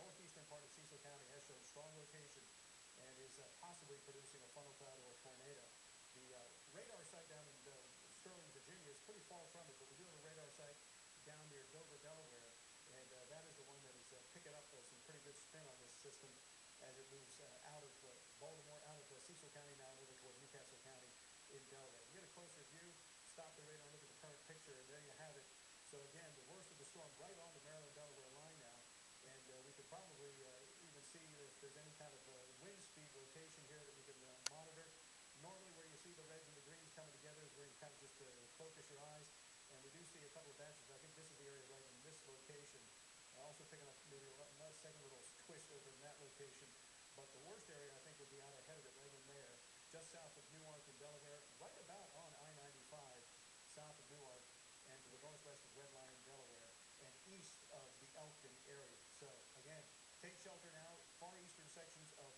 northeastern part of Cecil County has shown strong rotation and is possibly producing a funnel cloud or a tornado. The radar site down in Sterling, Virginia is pretty far from it, but we do have a radar site down near Dover, Delaware, and that is the one that is picking up some pretty good spin on this system as it moves out of Baltimore, out of Cecil County now and over toward Newcastle County in Delaware. We get a closer view, stop the radar, look at the current picture, and there you have it. So again, the worst of the storm right on the Maryland-Delaware line now, and we could probably even see if there's any kind of wind speed rotation here that we can monitor. Normally where you see the reds and the greens coming together is where you kind of just focus your eyes, and we do see a couple of batches. I think this is the area right in this location. Also picking up maybe a second little twist over in that location. But the worst area, I think, would be out ahead of it, right in there, just south of Newark in Delaware, right about on I-95, south of Newark, and to the northwest of Red Lion, Delaware, and east of the Elkton area. So, again, take shelter now. Far eastern sections of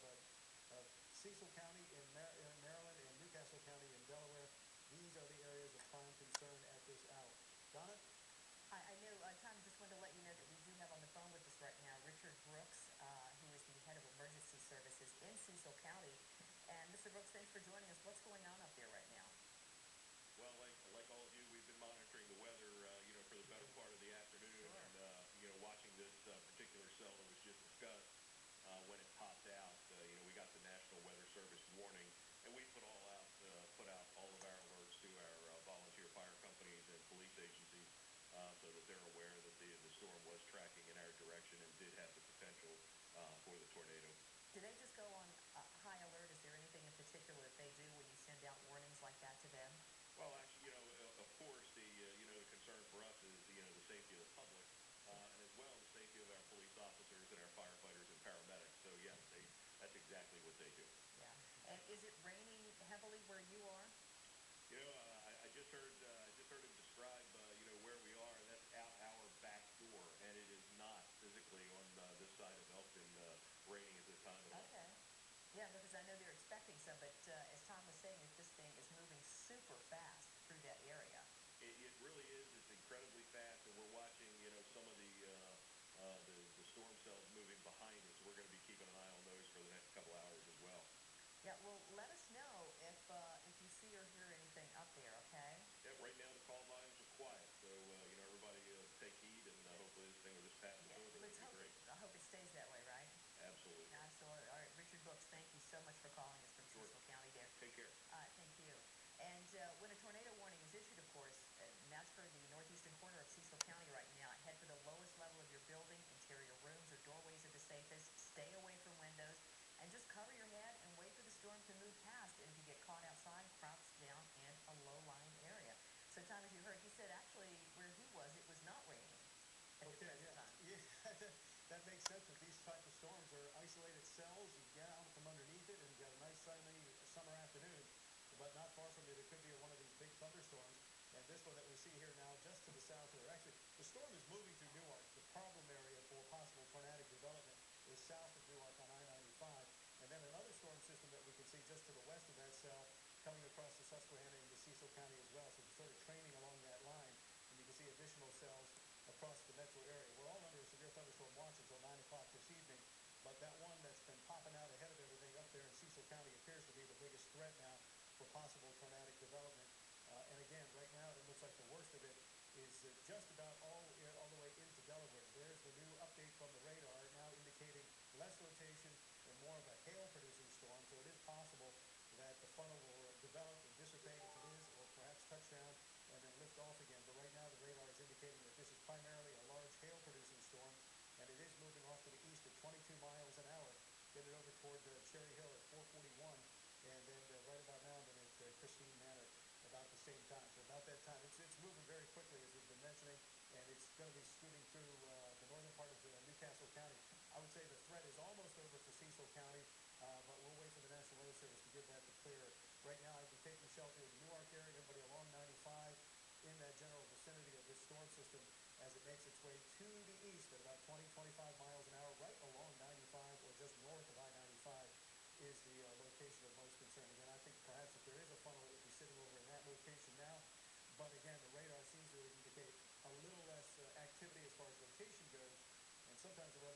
Cecil County in Maryland and Newcastle County in Delaware. These are the areas of prime concern at this hour. Donna? I know, Tom, just wanted to let you know that we do have on the phone with us right now Richard Brooks, who is the head of emergency services in Cecil County. And Mr. Brooks, thanks for joining us. What's going on up there right now? Well, like all of you, we've been monitoring the weather, for the better part of the afternoon, Sure. and watching this particular cell that was just discussed when it popped out. We got the National Weather Service warning, and we put out all of our alerts to our volunteer fire companies and police agencies so that they're aware that the storm was tracking in our direction and did have the potential for the tornado. Do they just go on high alert? Is there anything in particular that they do when you send out warnings like that to them? Well, actually, of course, the concern for us is the safety of the public, and as well the safety of our police officers and our firefighters and paramedics. So yes, that's exactly what they do. Yeah. And is it raining heavily where you are? I just heard him describe where we are. That's out our back door, and it is not physically on this side of Elkton raining at this time at all. Okay. Yeah, because I know they're expecting some, but as Tom was saying, this thing is moving super fast through that area. It really is. It's incredibly fast, and we're watching, some of the storm cells moving behind it. So we're going to be keeping an eye on those for the next couple hours as well. Yeah, well, let us know if you see or hear anything up there, okay? Yeah, right now the call volumes are quiet, so everybody take heed, and hopefully this thing will just pass us over. Let's That'd hope be great. I hope it stays that way, right? Absolutely. Absolutely. All right, Richard Brooks, thank you so much for calling us from Sure. Cecil County there. Take care. Thank you. And when a tornado warning is issued, of course, and that's for the northeastern corner of Cecil County right now, head for the lowest level of your building. Interior rooms or doorways are the safest. Stay away from windows. And just cover your head and wait for the storm to move past. And if you get caught outside, crouch down in a low-lying area. So, Tom, as you heard, he said actually where he was, it was not raining at the present time. Yeah, that makes sense with these type of storms. They're isolated cells. You get out from underneath it, and you got a nice sunny summer afternoon. But not far from you, there could be one of these big thunderstorms. And this one that we see here now, just to the south here, actually, the storm is moving through Newark. The problem area for possible tornadic development is south of Newark on I-95. And then another storm system that we can see just to the west of that cell coming across the Susquehanna into Cecil County as well. So it's sort of training along that line, and you can see additional cells across the metro area. We're all under a severe thunderstorm watch until 9 o'clock this evening, but that one that's been popping out ahead of everything up there in Cecil County appears to be the biggest threat now for possible tornadic development. And again, right now, it looks like the worst of it is just about all the way into Delaware. There's the new update from the radar, now indicating less rotation and more of a hail-producing storm. So it is possible that the funnel will develop and dissipate if it is, or perhaps touch down and then lift off again. But right now, the radar is indicating that this is primarily a large hail-producing storm, and it is moving off to the east at 22 miles an hour, headed over toward Cherry Hill at 441, and then right about now, then at Christine Manor about the same time. So about that time, it's moving very quickly, as we've been mentioning, and it's going to be scooting through the northern part of Newcastle County. I would say the threat is almost over for Cecil County, but we'll wait for the National Weather Service to give that the clear. Right now, I'd be taking shelter in the Newark area, everybody along 95 in that general vicinity of this storm system as it makes its way to the east at about 20, 25 miles an hour, right along 95 or just north of I-95 is the location of most concern. Again, I think perhaps if there is a funnel, it would be sitting over in that location now. But again, the radar seems to indicate a little less activity as far as rotation goes. And sometimes the Weather Service will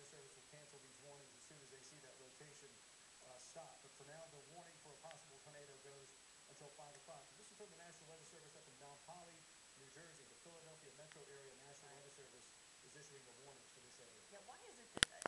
cancel these warnings as soon as they see that rotation stop. But for now, the warning for a possible tornado goes until 5 o'clock. And this is from the National Weather Service up in Mount Holly, New Jersey. The Philadelphia metro area National Weather Service is issuing the warnings for this area. Yeah, why is it that